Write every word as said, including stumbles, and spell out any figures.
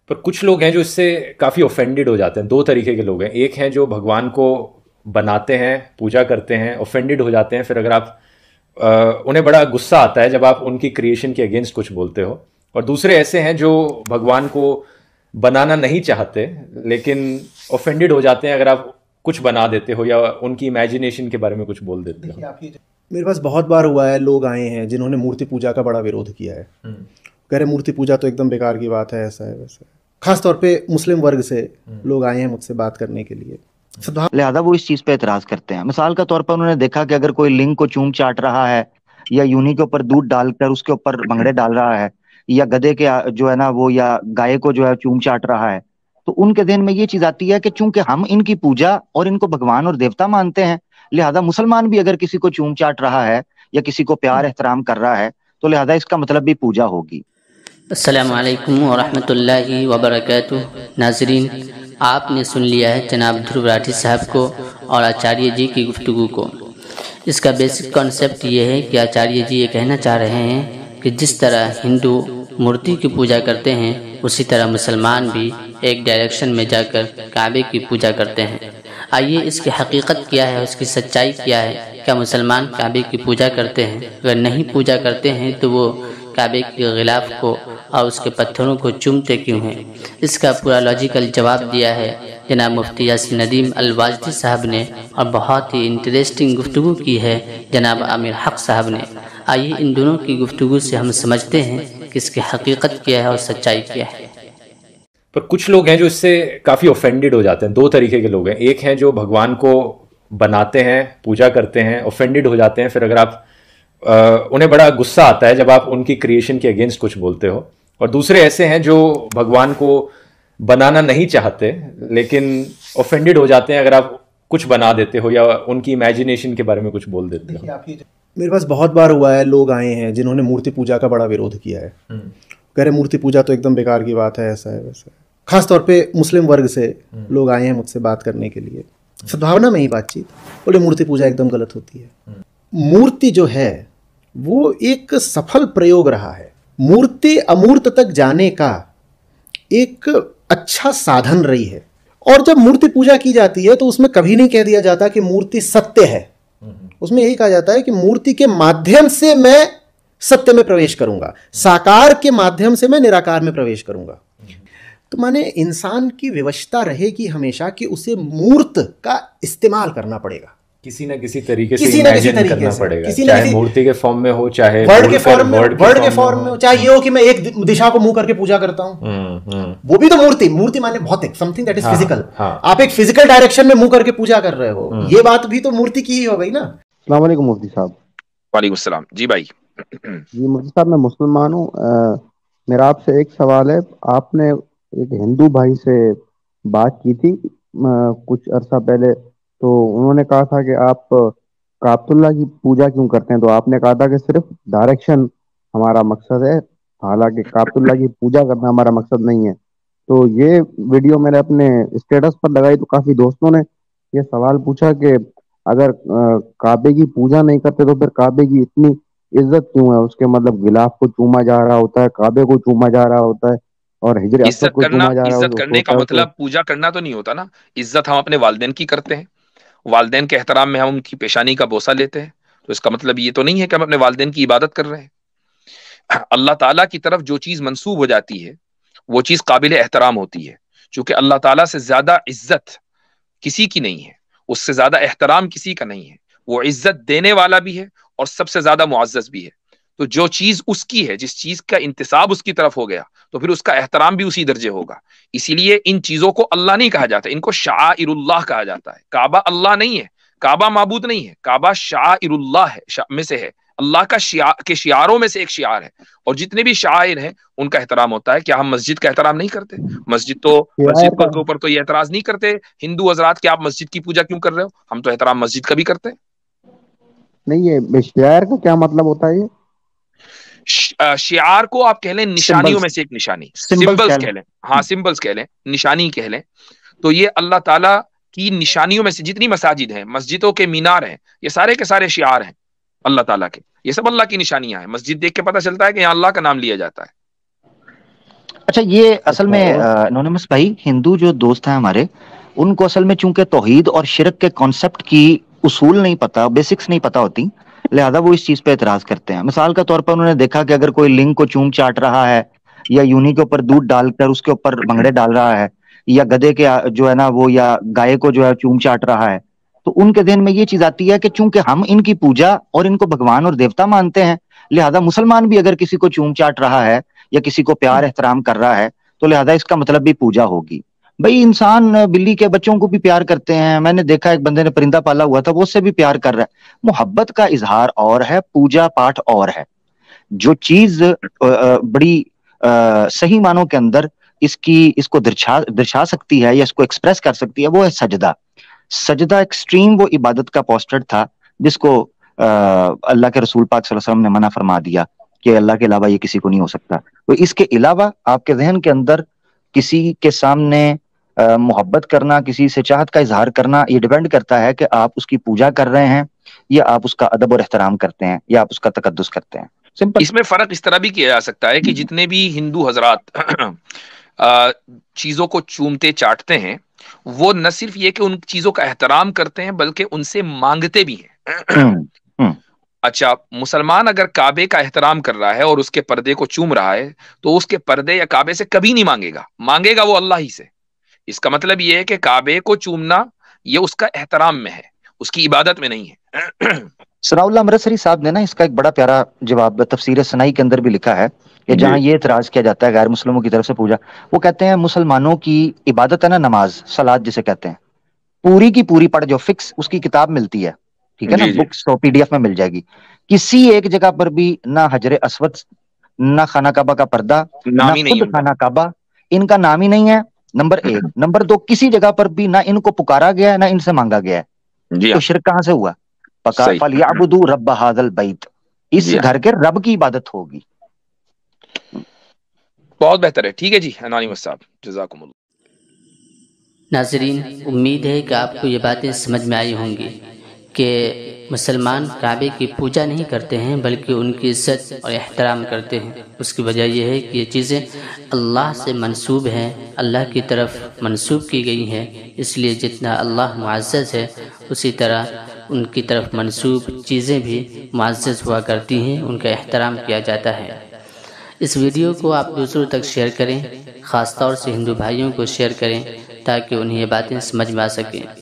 پر کچھ لوگ ہیں جو اس سے کافی اوفینڈڈ ہو جاتے ہیں. دو طریقے کے لوگ ہیں. ایک ہیں جو بھگوان کو بناتے ہیں, پوجا کرتے ہیں, اوفینڈڈ ہو جاتے ہیں, پھر اگر آپ انہیں بڑا غصہ آتا ہے جب آپ ان کی کریشن کے اگینسٹ کچھ بولتے ہو. اور دوسرے ایسے ہیں جو بھگوان کو بنانا نہیں چاہتے لیکن اوفینڈڈ ہو جاتے ہیں اگر آپ کچھ بنا دیتے ہو یا ان کی امیجنیشن کے بارے میں کچھ بول دیتے ہو. میرے پاس بہت بار ہوا ہے, لوگ آئے ہیں جنہوں نے مورتی پوجا کا بڑا ویرودھ کیا ہے. کہہ رہے مورتی پوجا تو ایک دم بیکار کی بات ہے, ایسا ہے ویسا ہے. خاص طور پہ مسلم ورگ سے لوگ آئے ہیں مجھ سے بات کرنے کے لیے, لہذا وہ اس چیز پہ اعتراض کرتے ہیں. مثال کا طور پر انہوں نے دیکھا کہ اگر کوئی لنگ کو چوم چاٹ رہا ہے یا یونی کے اوپر دودھ ڈال کر اس کے اوپر بنگڑے ڈال رہا ہے یا گدے کے جو ہے نا وہ یا گائے کو جو ہے چوم چاٹ رہا ہے, تو ان کے ذہن میں یہ چیز آتی ہے کہ چونکہ ہم ان کی پوجا اور ان کو بھگوان اور دیوتا مانتے ہیں, لہذا مسلمان بھی اگر کسی کو چوم چاٹ رہا ہے یا کسی کو پیار احترام کر رہا ہے تو لہذا اس کا مطلب بھی پوجا ہوگی. السلام علیکم ورحمۃ اللہ وبرکاتہ. ناظرین, آپ نے سن لیا ہے جناب دھرو راٹھی صاحب کو اور آچاریہ جی کی گفتگو کو. اس کا بیسک کانسیپٹ یہ ہے کہ آچاریہ جی یہ کہنا چاہ رہے ہیں کہ جس طرح ہندو مورتی کی پوجا کرتے ہیں اسی طرح مسلمان بھی ایک ڈائریکشن میں جا کر کعبے کی پوجا کرتے ہیں. آئیے اس کی حقیقت کیا ہے, اس کی سچائی کیا ہے. کیا مسلمان کعبے کی پوجا کرتے ہیں؟ اگر نہیں پوجا کرتے ہیں تو وہ کعبے کے غلاف کو اور اس کے پتھروں کو چومتے کیوں ہیں؟ اس کا پورا لاجیکل جواب دیا ہے جناب مفتی یاسین ندیم الواجدی صاحب نے, اور بہت ہی انٹریسٹنگ گفتگو کی ہے جناب عامر حق صاحب نے. آئیے ان دونوں کی گفتگو سے ہم سمجھتے ہیں کہ اس کی حقیقت کیا ہے اور سچائی کیا ہے. پر کچھ لوگ ہیں جو اس سے کافی اوفینڈڈ ہو جاتے ہیں. دو طریقے کے لوگ ہیں. ایک ہیں جو بھگوان کو بناتے ہیں, پوجا کرتے ہیں, اوفینڈڈ ہو جاتے ہیں, پھر اگر آپ انہیں بڑا غصہ آتا ہے جب آپ ان کی کریشن کے اگینسٹ کچھ بولتے ہو. اور دوسرے ایسے ہیں جو بھگوان کو بنانا نہیں چاہتے لیکن اوفینڈڈ ہو جاتے ہیں اگر آپ کچھ بنا دیتے ہو یا ان کی امیجنیشن کے بارے میں کچھ بول دیتے ہو. میرے پاس بہت بار ہوا ہے, لوگ آئے ہیں جنہوں نے مورتی پوجا کا بڑا ویرودھ کیا ہے. کہہ رہے مورتی پوجا تو ایک دم بیکار کی بات ہے, ایسا ہے ویسا ہے. خاص طور پہ مسلم ورگ سے لوگ آئے ہیں مجھ سے بات کرنے کے لیے, سدبھاونا میں ہی بات چیت. بولے مورتی پوجا ایک دم غلط ہوتی ہے. مورتی جو ہے وہ ایک سفل پریوگ رہا ہے. مورتی امورت تک جانے کا ایک اچھا سادھن رہی ہے. اور جب مورتی پوجا کی جاتی ہے تو اس میں کبھی نہیں کہہ دیا جاتا کہ مورتی ستیہ ہے. اس میں یہی کہا جاتا ہے کہ مورتی کے مادھیم سے میں ستیہ میں پرویش کروں گا, ساکار کے مادھیم سے میں نراکار میں پرویش کروں گا. تو مانے انسان کی ویوشتا رہے گی ہمیشہ کہ اسے مورت کا استعمال کرنا پڑے گا, کسی نہ کسی طریقے سے امیجن کرنا پڑے گا, چاہے مورتی کے فارم میں ہو, چاہے ورڈ کے فارم میں ورڈ کے فارم میں ہو, چاہے یہ ہو کہ میں ایک دشا کو منہ کر کے پوجا کرتا ہوں, وہ بھی تو مورتی. مورتی مانے بھوتک, something that is physical. آپ ایک فزیکل ڈائریکشن میں منہ کر کے پوجا کر رہے ہو, یہ بات بھی تو مورتی کی ہی ہو گئی نا. السلام علیکم مفتی صاحب. وعلیکم السلام. جی بھائی. جی مفتی صاحب, میں مسلمان ہوں. میرا آپ سے ایک سوال ہے. آپ نے ایک ہندو بھائی سے بات کی تھی کچھ عرصہ پہلے, تو انہوں نے کہا تھا کہ آپ کعبۃ اللہ کی پوجا کیوں کرتے ہیں, تو آپ نے کہا تھا کہ صرف ڈائریکشن ہمارا مقصد ہے, حالانکہ کعبۃ اللہ کی پوجا کرنا ہمارا مقصد نہیں ہے. تو یہ ویڈیو میں نے اپنے اسٹیٹس پر لگائی تو کافی دوستوں نے یہ سوال پوچھا کہ اگر کعبے کی پوجا نہیں کرتے تو پھر کعبے کی اتنی عزت کیوں ہے؟ اس کے مطلب غلاف کو چوما جا رہا ہوتا ہے, کعبے کو چوما جا رہا ہوتا ہے, اور ہجر اسود کو چوما جا رہا عزت کرنے کا مطلب پوجا کرنا تو نہیں ہوتا نا. عزت ہم اپنے والدین کی کرتے ہیں, والدین کے احترام میں ہم ان کی پیشانی کا بوسہ لیتے ہیں, تو اس کا مطلب یہ تو نہیں ہے کہ ہم اپنے والدین کی عبادت کر رہے ہیں. اللہ تعالیٰ کی طرف جو چیز منسوب ہو جاتی ہے وہ چیز قابل احترام ہوتی ہے, چونکہ اللہ تعالیٰ سے زیادہ عزت کسی کی نہیں ہے, اس سے زیادہ احترام کسی کا نہیں ہے. وہ عزت دینے والا بھی ہے اور سب سے زیادہ معزز بھی ہے. تو جو چیز اس کی ہے, جس چیز کا انتساب اس کی طرف ہو گیا, تو پھر اس کا احترام بھی اسی درجے ہوگا. اسی لیے ان چیزوں کو اللہ نہیں کہا جاتا, ان کو شعائر اللہ کہا جاتا ہے. کعبہ اللہ نہیں ہے, کعبہ معبود نہیں ہے, کعبہ شعائر اللہ ہے, میں سے ہے, اللہ کا شعار کے شعاروں میں سے ایک شعار ہے. اور جتنے بھی شعائر ہیں ان کا احترام ہوتا ہے. کیا ہم مسجد کا احترام نہیں کرتے؟ مسجد تو مسجد کے اوپر تو یہ اعتراض نہیں کرتے ہندو حضرات کہ آپ مسجد کی پوجا کیوں کر رہے ہو, ہم تو احترام مسجد کا بھی کرتے ہیں. نہیں, یہ شعار کا کیا مطلب ہوتا ہے؟ یہ شعار کو آپ کہہ لیں نشانیوں میں سے ایک نشانی, سمبلز کہہ لیں. ہاں سمبلز کہہ لیں, نشانی کہہ لیں. تو یہ اللہ تعالیٰ کی نشانیوں میں سے جتنی مساجد ہیں, مسجدوں کے مینار ہیں, یہ سارے کے سارے شعار ہیں اللہ تعالیٰ کے. یہ سب اللہ کی نشانیاں ہیں. مسجد دیکھ کے پتہ چلتا ہے کہ یہاں اللہ کا نام لیا جاتا ہے. اچھا یہ اصل میں انونیمس بھائی ہندو جو دوست ہیں ہمارے ان کو اصل میں چونکہ توحید اور شرک کے کانسیپٹ کی اصول نہیں پتا، بیسکس نہیں پتا ہوتی، لہذا وہ اس چیز پہ اعتراض کرتے ہیں. مثال کا طور پر انہوں نے دیکھا کہ اگر کوئی لنگ کو چوم چاٹ رہا ہے یا یونی کے اوپر دودھ ڈال کر اس کے اوپر بنگڑے ڈال رہا ہے یا گدے کے جو ہے نا وہ یا گائے کو جو ہے چوم چاٹ رہا ہے، تو ان کے ذہن میں یہ چیز آتی ہے کہ چونکہ ہم ان کی پوجا اور ان کو بھگوان اور دیوتا مانتے ہیں، لہذا مسلمان بھی اگر کسی کو چوم چاٹ رہا ہے یا کسی کو پیار احترام کر رہا ہے تو لہذا اس کا مطلب بھی پوجا ہوگی. بھائی انسان بلی کے بچوں کو بھی پیار کرتے ہیں، میں نے دیکھا ایک بندے نے پرندہ پالا ہوا تھا وہ اس سے بھی پیار کر رہا ہے. محبت کا اظہار اور ہے، پوجا پاٹ اور ہے. جو چیز بڑی صحیح معنوں کے اندر اس کی اس کو درشا درشا سکتی ہے یا اس کو ایکسپریس کر سکتی ہے وہ ہے سجدہ. سجدہ ایکسٹریم وہ عبادت کا پوسٹر تھا جس کو اللہ کے رسول پاک صلی اللہ علیہ وسلم نے منع فرما دیا کہ اللہ کے علاوہ یہ کسی کو نہیں ہو سکتا. تو اس کے علاوہ آپ کے ذہن کے اندر کسی کے سامنے محبت کرنا، کسی سے چاہت کا اظہار کرنا، یہ ڈیپینڈ کرتا ہے کہ آپ اس کی پوجا کر رہے ہیں یا آپ اس کا ادب اور احترام کرتے ہیں یا آپ اس کا تقدس کرتے ہیں. سمپل. اس میں فرق اس طرح بھی کیا جا سکتا ہے کہ جتنے بھی ہندو حضرات چیزوں کو چومتے چاٹتے ہیں وہ نہ صرف یہ کہ ان چیزوں کا احترام کرتے ہیں بلکہ ان سے مانگتے بھی ہیں. اچھا مسلمان اگر کعبے کا احترام کر رہا ہے اور اس کے پردے کو چوم رہا ہے تو اس کے پردے یا کعبے سے کبھی نہیں مانگے گا، مانگے گا وہ اللہ ہی سے. اس کا مطلب یہ ہے کہ کعبے کو چومنا یہ اس کا احترام میں ہے، اس کی عبادت میں نہیں ہے. ثناء اللہ امرتسری صاحب نے نا اس کا ایک بڑا پیارا جواب تفسیر ثنائی کے اندر بھی لکھا ہے کہ جہاں یہ اعتراض کیا جاتا ہے غیر مسلموں کی طرف سے پوجا، وہ کہتے ہیں مسلمانوں کی عبادت ہے نا نماز صلاۃ جسے کہتے ہیں، پوری کی پوری پڑھ جو فکس اس کی کتاب ملتی ہے، ٹھیک ہے نا، بکس تو پی ڈی ایف میں مل جائے گی. کسی ایک جگہ پر بھی نہ حجر اسود، نہ خانہ کعبہ کا پردہ، نہ خود خانہ کعبہ، ان کا نام ہی نہیں ہے. نمبر ایک. نمبر دو، کسی جگہ پر بھی نہ ان کو پکارا گیا ہے نہ ان سے مانگا گیا ہے. تو شرک کہاں سے ہوا؟ فَلْيَعْبُدُوا رَبَّ هَذَا الْبَيْتِ، اس گھر کے رب کی عبادت ہوگی. بہت بہتر ہے. ٹھیک ہے جی انانیمس صاحب، جزاکم اللہ. ناظرین امید ہے کہ آپ کو یہ باتیں سمجھ میں آئی ہوں گی کہ مسلمان کعبے کی پوجا نہیں کرتے ہیں بلکہ ان کی عزت اور احترام کرتے ہیں. اس کی وجہ یہ ہے کہ یہ چیزیں اللہ سے منسوب ہیں، اللہ کی طرف منسوب کی گئی ہیں، اس لیے جتنا اللہ معزز ہے اسی طرح ان کی طرف منسوب چیزیں بھی معزز ہوا کرتی ہیں، ان کا احترام کیا جاتا ہے. اس ویڈیو کو آپ دوسروں تک شیئر کریں، خاص طور سے ہندو بھائیوں کو شیئر کریں تاکہ انہیں یہ باتیں سمجھ میں آ سکیں.